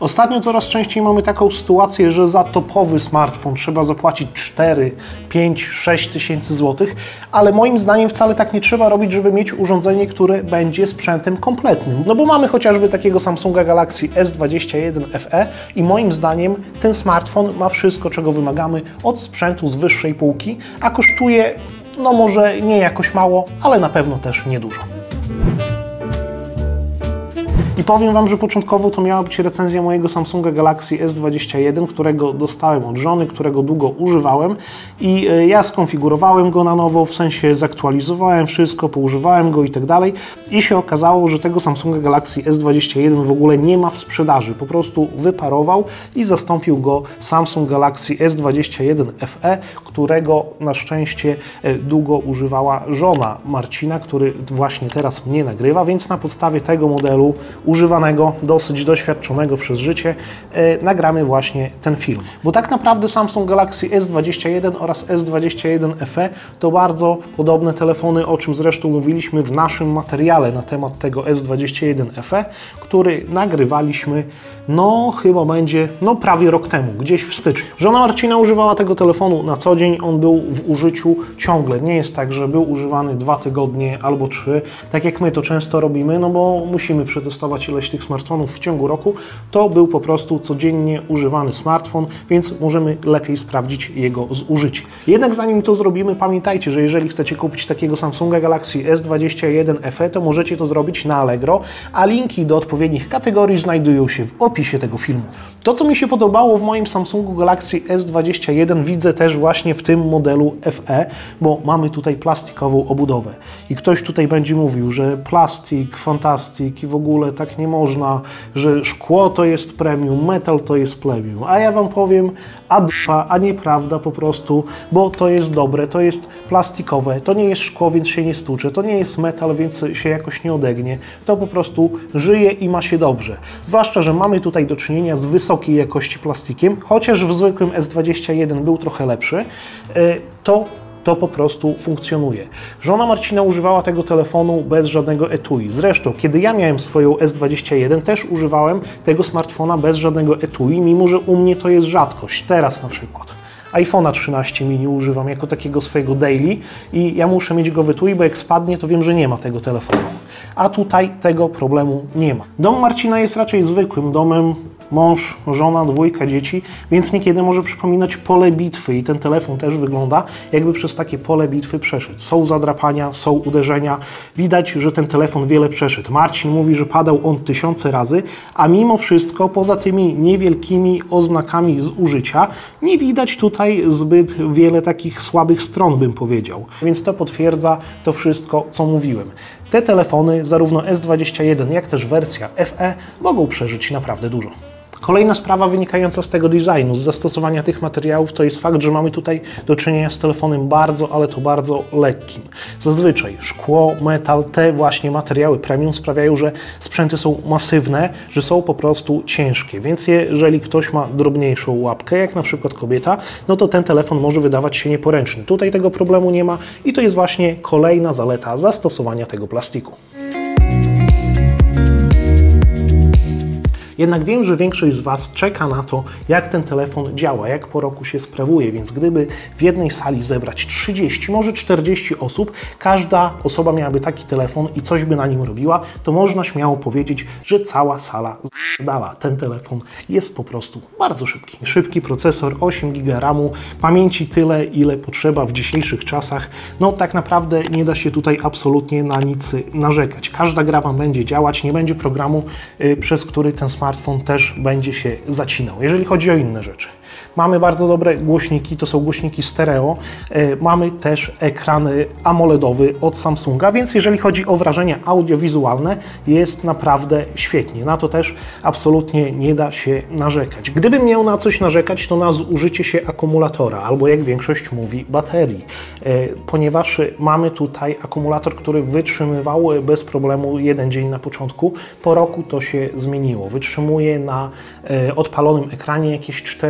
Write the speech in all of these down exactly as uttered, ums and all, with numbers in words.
Ostatnio coraz częściej mamy taką sytuację, że za topowy smartfon trzeba zapłacić cztery, pięć, sześć tysięcy złotych, ale moim zdaniem wcale tak nie trzeba robić, żeby mieć urządzenie, które będzie sprzętem kompletnym. No bo mamy chociażby takiego Samsunga Galaxy S dwadzieścia jeden F E i moim zdaniem ten smartfon ma wszystko, czego wymagamy od sprzętu z wyższej półki, a kosztuje, no może nie jakoś mało, ale na pewno też niedużo. I powiem Wam, że początkowo to miała być recenzja mojego Samsunga Galaxy S dwadzieścia jeden, którego dostałem od żony, którego długo używałem i ja skonfigurowałem go na nowo, w sensie zaktualizowałem wszystko, poużywałem go i tak dalej i się okazało, że tego Samsunga Galaxy S dwadzieścia jeden w ogóle nie ma w sprzedaży, po prostu wyparował i zastąpił go Samsung Galaxy S dwadzieścia jeden F E, którego na szczęście długo używała żona Marcina, który właśnie teraz mnie nagrywa, więc na podstawie tego modelu używanego, dosyć doświadczonego przez życie, e, nagramy właśnie ten film. Bo tak naprawdę Samsung Galaxy S dwadzieścia jeden oraz S dwadzieścia jeden F E to bardzo podobne telefony, o czym zresztą mówiliśmy w naszym materiale na temat tego S dwadzieścia jeden F E, który nagrywaliśmy, no chyba będzie, no prawie rok temu, gdzieś w styczniu. Żona Marcina używała tego telefonu na co dzień, on był w użyciu ciągle. Nie jest tak, że był używany dwa tygodnie albo trzy, tak jak my to często robimy, no bo musimy przetestować ileś tych smartfonów w ciągu roku. To był po prostu codziennie używany smartfon, więc możemy lepiej sprawdzić jego zużycie. Jednak zanim to zrobimy, pamiętajcie, że jeżeli chcecie kupić takiego Samsunga Galaxy S dwadzieścia jeden F E, to możecie to zrobić na Allegro, a linki do odpowiednich kategorii znajdują się w opisie tego filmu. To, co mi się podobało w moim Samsungu Galaxy S dwadzieścia jeden, widzę też właśnie w tym modelu F E, bo mamy tutaj plastikową obudowę. I ktoś tutaj będzie mówił, że plastik, fantastik i w ogóle tak nie można, że szkło to jest premium, metal to jest premium. A ja Wam powiem, a dupa, a nieprawda po prostu, bo to jest dobre, to jest plastikowe, to nie jest szkło, więc się nie stucze, to nie jest metal, więc się jakoś nie odegnie. To po prostu żyje i ma się dobrze. Zwłaszcza, że mamy tutaj do czynienia z wysokiej jakości plastikiem, chociaż w zwykłym S dwadzieścia jeden był trochę lepszy, to to po prostu funkcjonuje. Żona Marcina używała tego telefonu bez żadnego etui. Zresztą, kiedy ja miałem swoją S dwadzieścia jeden, też używałem tego smartfona bez żadnego etui, mimo że u mnie to jest rzadkość. Teraz na przykład iPhone'a trzynaście mini używam jako takiego swojego daily i ja muszę mieć go w etui, bo jak spadnie, to wiem, że nie ma tego telefonu. A tutaj tego problemu nie ma. Dom Marcina jest raczej zwykłym domem, mąż, żona, dwójka dzieci, więc niekiedy może przypominać pole bitwy i ten telefon też wygląda, jakby przez takie pole bitwy przeszedł. Są zadrapania, są uderzenia, widać, że ten telefon wiele przeszedł. Marcin mówi, że padał on tysiące razy, a mimo wszystko, poza tymi niewielkimi oznakami zużycia, nie widać tutaj zbyt wiele takich słabych stron, bym powiedział. Więc to potwierdza to wszystko, co mówiłem. Te telefony, zarówno S dwadzieścia jeden, jak też wersja F E, mogą przeżyć naprawdę dużo. Kolejna sprawa wynikająca z tego designu, z zastosowania tych materiałów, to jest fakt, że mamy tutaj do czynienia z telefonem bardzo, ale to bardzo lekkim. Zazwyczaj szkło, metal, te właśnie materiały premium sprawiają, że sprzęty są masywne, że są po prostu ciężkie, więc jeżeli ktoś ma drobniejszą łapkę, jak na przykład kobieta, no to ten telefon może wydawać się nieporęczny. Tutaj tego problemu nie ma i to jest właśnie kolejna zaleta zastosowania tego plastiku. Jednak wiem, że większość z Was czeka na to, jak ten telefon działa, jak po roku się sprawuje, więc gdyby w jednej sali zebrać trzydzieści, może czterdzieści osób, każda osoba miałaby taki telefon i coś by na nim robiła, to można śmiało powiedzieć, że cała sala dała. Ten telefon jest po prostu bardzo szybki. Szybki procesor, osiem giga ramu, pamięci tyle, ile potrzeba w dzisiejszych czasach. No tak naprawdę nie da się tutaj absolutnie na nic narzekać. Każda gra Wam będzie działać, nie będzie programu, yy, przez który ten smartfon smartfon też będzie się zacinał. Jeżeli chodzi o inne rzeczy, mamy bardzo dobre głośniki, to są głośniki stereo, mamy też ekran AMOLEDowy od Samsunga, więc jeżeli chodzi o wrażenia audiowizualne, jest naprawdę świetnie. Na to też absolutnie nie da się narzekać. Gdybym miał na coś narzekać, to na zużycie się akumulatora, albo jak większość mówi, baterii, ponieważ mamy tutaj akumulator, który wytrzymywał bez problemu jeden dzień na początku. Po roku to się zmieniło. Wytrzymuje na odpalonym ekranie jakieś cztery godziny.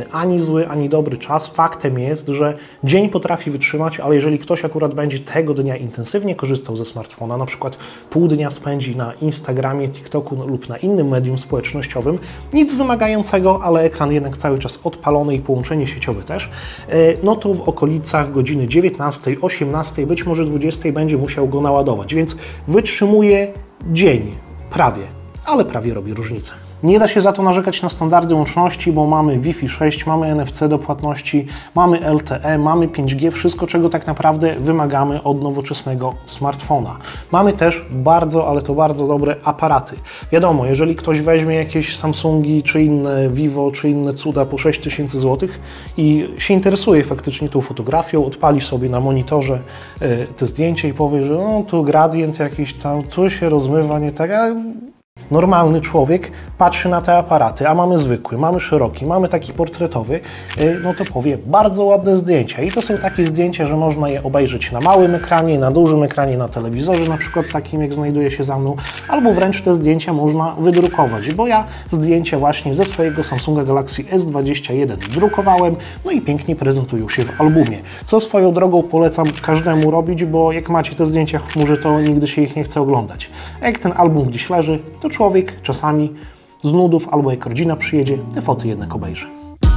ani zły, ani dobry czas. Faktem jest, że dzień potrafi wytrzymać, ale jeżeli ktoś akurat będzie tego dnia intensywnie korzystał ze smartfona, na przykład pół dnia spędzi na Instagramie, TikToku lub na innym medium społecznościowym, nic wymagającego, ale ekran jednak cały czas odpalony i połączenie sieciowe też, no to w okolicach godziny dziewiętnastej, osiemnastej, być może dwudziestej będzie musiał go naładować, więc wytrzymuje dzień, prawie, ale prawie robi różnicę. Nie da się za to narzekać na standardy łączności, bo mamy Wi-Fi sześć, mamy N F C do płatności, mamy L T E, mamy pięć G, wszystko czego tak naprawdę wymagamy od nowoczesnego smartfona. Mamy też bardzo, ale to bardzo dobre aparaty. Wiadomo, jeżeli ktoś weźmie jakieś Samsungi, czy inne Vivo, czy inne cuda po sześć tysięcy złotych i się interesuje faktycznie tą fotografią, odpali sobie na monitorze te zdjęcia i powie, że no tu gradient jakiś tam, tu się rozmywa, nie tak, a normalny człowiek patrzy na te aparaty, a mamy zwykły, mamy szeroki, mamy taki portretowy, no to powie, bardzo ładne zdjęcia. I to są takie zdjęcia, że można je obejrzeć na małym ekranie, na dużym ekranie, na telewizorze, na przykład takim, jak znajduje się za mną, albo wręcz te zdjęcia można wydrukować, bo ja zdjęcia właśnie ze swojego Samsunga Galaxy S dwadzieścia jeden drukowałem, no i pięknie prezentują się w albumie. Co swoją drogą polecam każdemu robić, bo jak macie te zdjęcia w chmurze, to nigdy się ich nie chce oglądać. A jak ten album gdzieś leży, to człowiek czasami z nudów albo jak rodzina przyjedzie, te foty jednak obejrzy.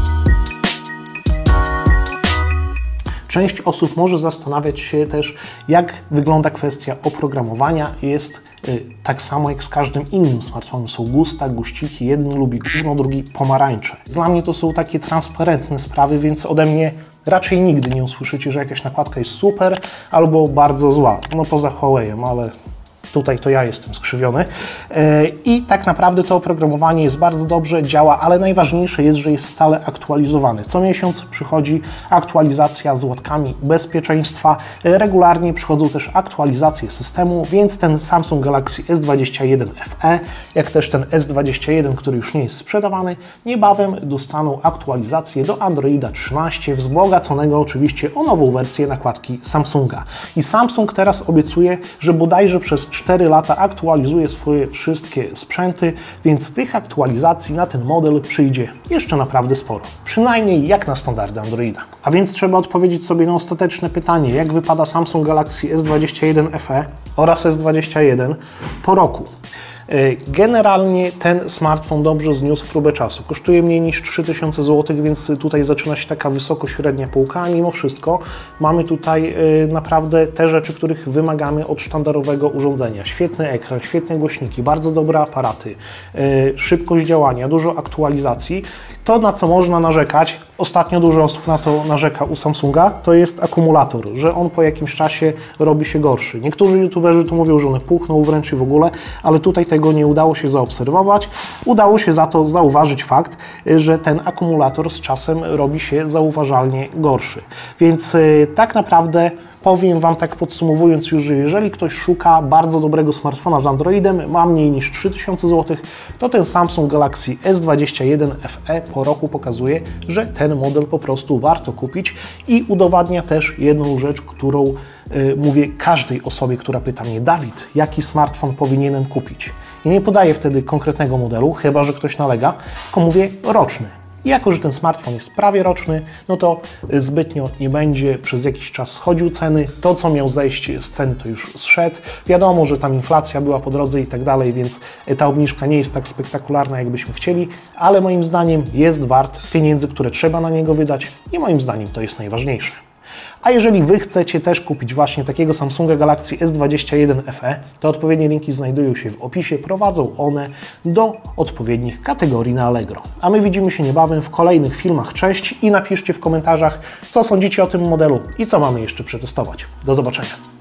Część osób może zastanawiać się też, jak wygląda kwestia oprogramowania. Jest y, tak samo jak z każdym innym smartfonem. Są gusta, guściki, jeden lubi gówno, drugi pomarańcze. Dla mnie to są takie transparentne sprawy, więc ode mnie raczej nigdy nie usłyszycie, że jakaś nakładka jest super albo bardzo zła. No poza Huawei'em, ale tutaj to ja jestem skrzywiony. I tak naprawdę to oprogramowanie jest bardzo dobrze, działa, ale najważniejsze jest, że jest stale aktualizowane. Co miesiąc przychodzi aktualizacja z łatkami bezpieczeństwa. Regularnie przychodzą też aktualizacje systemu, więc ten Samsung Galaxy S dwadzieścia jeden F E, jak też ten S dwadzieścia jeden, który już nie jest sprzedawany, niebawem dostaną aktualizację do Androida trzynaście, wzbogaconego oczywiście o nową wersję nakładki Samsunga. I Samsung teraz obiecuje, że bodajże przez cztery lata aktualizuje swoje wszystkie sprzęty, więc tych aktualizacji na ten model przyjdzie jeszcze naprawdę sporo. Przynajmniej jak na standardy Androida. A więc trzeba odpowiedzieć sobie na ostateczne pytanie, jak wypada Samsung Galaxy S dwadzieścia jeden F E oraz S dwadzieścia jeden po roku. Generalnie ten smartfon dobrze zniósł próbę czasu. Kosztuje mniej niż trzy tysiące złotych, więc tutaj zaczyna się taka wysoko-średnia półka, a mimo wszystko mamy tutaj naprawdę te rzeczy, których wymagamy od sztandarowego urządzenia. Świetny ekran, świetne głośniki, bardzo dobre aparaty, szybkość działania, dużo aktualizacji. To, na co można narzekać, ostatnio dużo osób na to narzeka u Samsunga, to jest akumulator, że on po jakimś czasie robi się gorszy. Niektórzy youtuberzy tu mówią, że one puchną wręcz i w ogóle, ale tutaj tego nie udało się zaobserwować. Udało się za to zauważyć fakt, że ten akumulator z czasem robi się zauważalnie gorszy. Więc yy, tak naprawdę powiem Wam tak podsumowując już, że jeżeli ktoś szuka bardzo dobrego smartfona z Androidem, ma mniej niż trzy tysiące złotych, to ten Samsung Galaxy S dwadzieścia jeden F E po roku pokazuje, że ten model po prostu warto kupić i udowadnia też jedną rzecz, którą yy, mówię każdej osobie, która pyta mnie: Dawid, jaki smartfon powinienem kupić? I nie podaję wtedy konkretnego modelu, chyba że ktoś nalega, tylko mówię roczny. I jako że ten smartfon jest prawie roczny, no to zbytnio nie będzie przez jakiś czas schodził ceny. To, co miał zejść z ceny, to już zszedł. Wiadomo, że tam inflacja była po drodze i tak dalej, więc ta obniżka nie jest tak spektakularna, jakbyśmy chcieli, ale moim zdaniem jest wart pieniędzy, które trzeba na niego wydać i moim zdaniem to jest najważniejsze. A jeżeli Wy chcecie też kupić właśnie takiego Samsunga Galaxy S dwadzieścia jeden F E, to odpowiednie linki znajdują się w opisie, prowadzą one do odpowiednich kategorii na Allegro. A my widzimy się niebawem w kolejnych filmach. Cześć i napiszcie w komentarzach, co sądzicie o tym modelu i co mamy jeszcze przetestować. Do zobaczenia.